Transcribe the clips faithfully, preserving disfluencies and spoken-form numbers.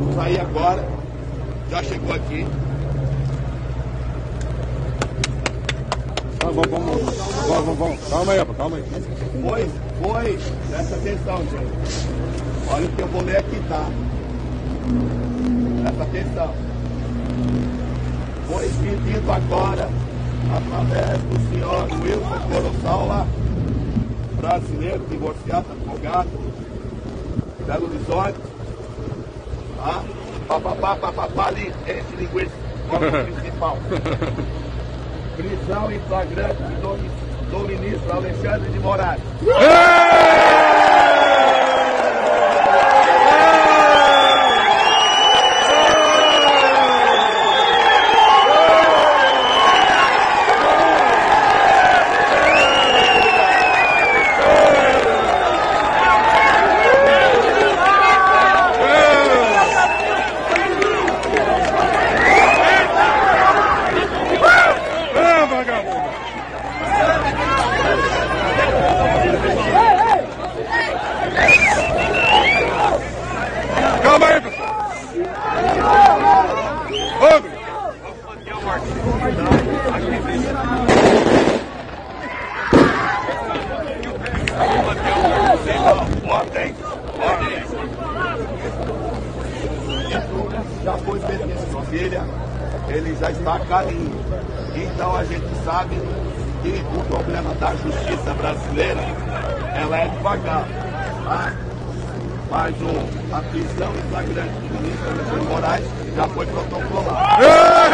vamos sair agora. Já chegou aqui. Vamos, vamos, vamos, vamos. Calma aí, calma aí. Foi, foi. Presta atenção, gente. Olha o que eu vou ler aqui, tá? Presta atenção. Foi pedido agora, através do senhor Wilson Coroçala, brasileiro, divorciado, advogado, Belo Horizonte, tá? Papapá, papapá, esse linguiça, principal. Prisão em flagrante do, do ministro Alexandre de Moraes. Calma aí, pessoal. Vamos. Ordem, ordem. Já foi feito em Brasília, ele já está a caminho. Então a gente sabe que o problema da justiça brasileira, ela é devagar, tá? Mas o, a prisão em flagrante do ministro Alexandre de Moraes já foi protocolada.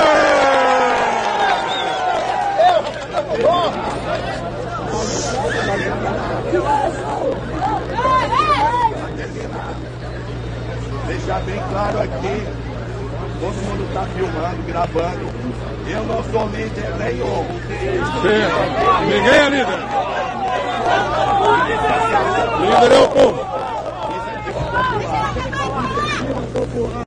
Deixar bem claro aqui, todo mundo está filmando, gravando. Eu não sou líder nenhum. Sim. Ninguém é líder. Líder é o povo.